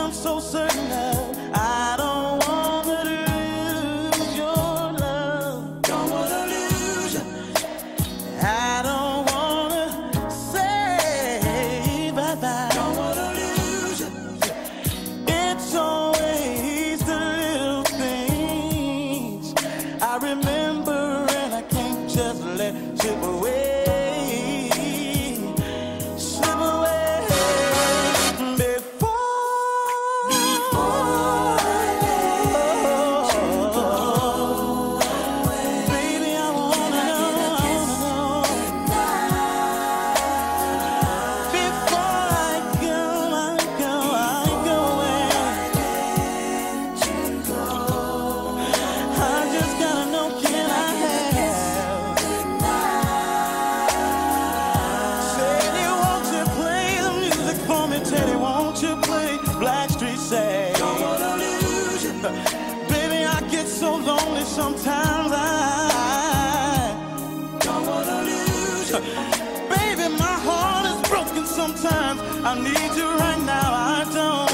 I'm so certain of. I don't wanna lose your love. Don't wanna lose you. I don't wanna say bye-bye. Don't wanna lose you. It's always the little things I remember, and I can't just let slip away. Baby, I get so lonely sometimes. I don't wanna lose you. Baby, my heart is broken sometimes. I need you right now. I don't.